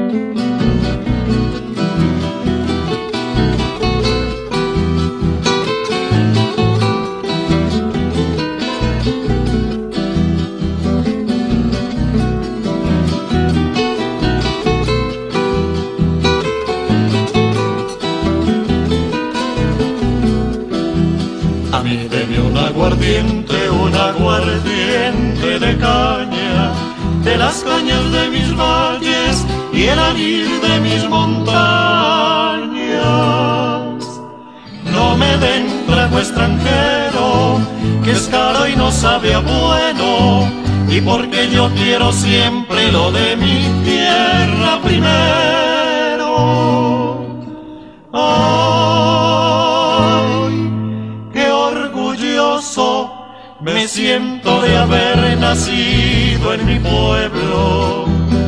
A mí deme un aguardiente de caña, de las cañas de mis valles y el anís de mis montañas. No me den trago extranjero, que es caro y no sabe a bueno, y porque yo quiero siempre lo de mi tierra primero. Me siento de haber nacido en mi pueblo.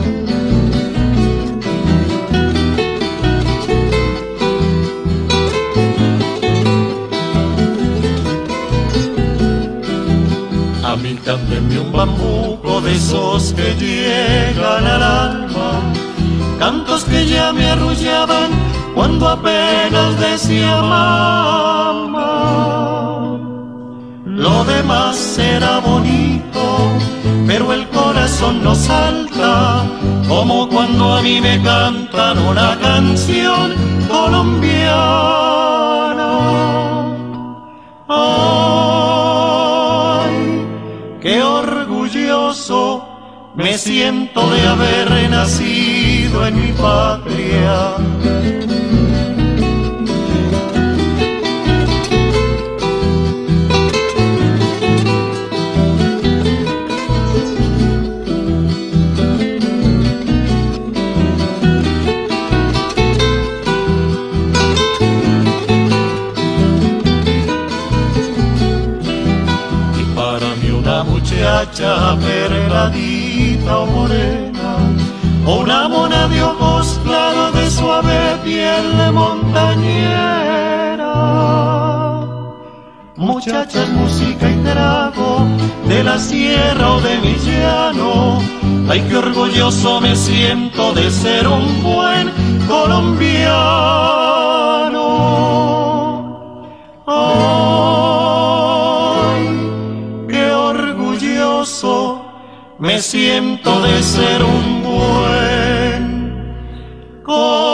A mí cántenme un bambuco de esos que llegan al alma, cantos que ya me arrullaban cuando apenas decía mamá. Lo demás será bonito, pero el corazón no salta, como cuando a mí me cantan una canción colombiana. Ay, qué orgulloso me siento de haber nacido en mi patria. Muchacha perladita o morena, o una mona de ojos claros de suave piel de montañera. Muchachas, música y trago de la sierra o de mi llano. Ay, qué orgulloso me siento de ser un buen colombiano. Me siento de ser un buen colombiano.